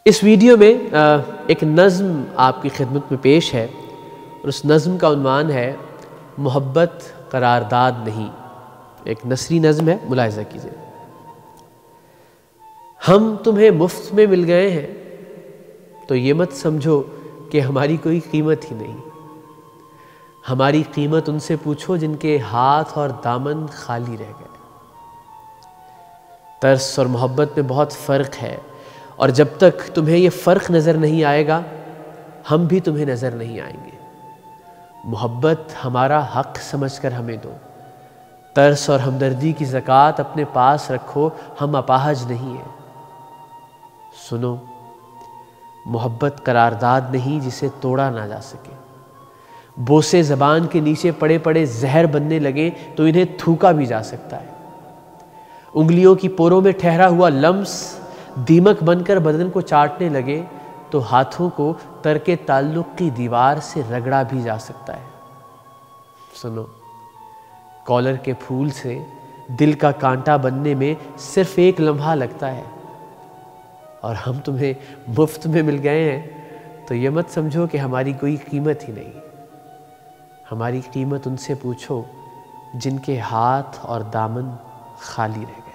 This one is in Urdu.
اس ویڈیو میں ایک نظم آپ کی خدمت میں پیش ہے اور اس نظم کا عنوان ہے محبت قرارداد نہیں۔ ایک نثری نظم ہے، ملاحظہ کیجیے۔ ہم تمہیں مفت میں مل گئے ہیں تو یہ مت سمجھو کہ ہماری کوئی قیمت ہی نہیں۔ ہماری قیمت ان سے پوچھو جن کے ہاتھ اور دامن خالی رہ گئے۔ ترس اور محبت میں بہت فرق ہے، اور جب تک تمہیں یہ فرق نظر نہیں آئے گا ہم بھی تمہیں نظر نہیں آئیں گے۔ محبت ہمارا حق سمجھ کر ہمیں دو، ترس اور ہمدردی کی زکوٰۃ اپنے پاس رکھو، ہم اپاہج نہیں ہیں۔ سنو، محبت قرارداد نہیں جسے توڑا نہ جا سکے۔ بوسے زبان کے نیچے پڑے پڑے زہر بننے لگیں تو انہیں تھوکا بھی جا سکتا ہے۔ انگلیوں کی پوروں میں ٹھہرا ہوا لمس دیمک بن کر بدن کو چاٹنے لگے تو ہاتھوں کو ترک تعلق کی دیوار سے رگڑا بھی جا سکتا ہے۔ سنو، کالر کے پھول سے دل کا کانٹا بننے میں صرف ایک لمحہ لگتا ہے، اور ہم تمہیں مفت میں مل گئے ہیں تو یہ مت سمجھو کہ ہماری کوئی قیمت ہی نہیں۔ ہماری قیمت ان سے پوچھو جن کے ہاتھ اور دامن خالی رہ گئے۔